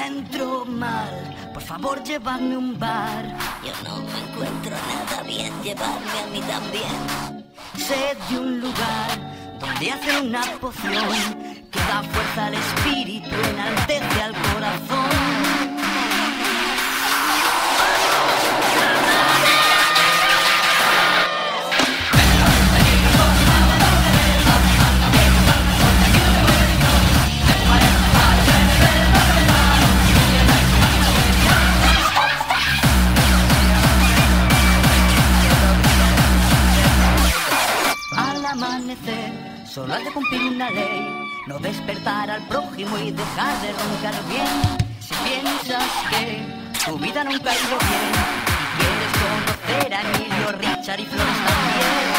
encuentro mal, por favor llevadme a un bar. Yo no me encuentro nada bien, llevarme a mí también. Sé de un lugar donde hacen una poción que da fuerza al espíritu, enaltece al corazón. Solo has de cumplir una ley, no despertar al prójimo y dejar de roncar bien. Si piensas que tu vida nunca ha ido bien y quieres conocer a Emilio, Richard y Flores también,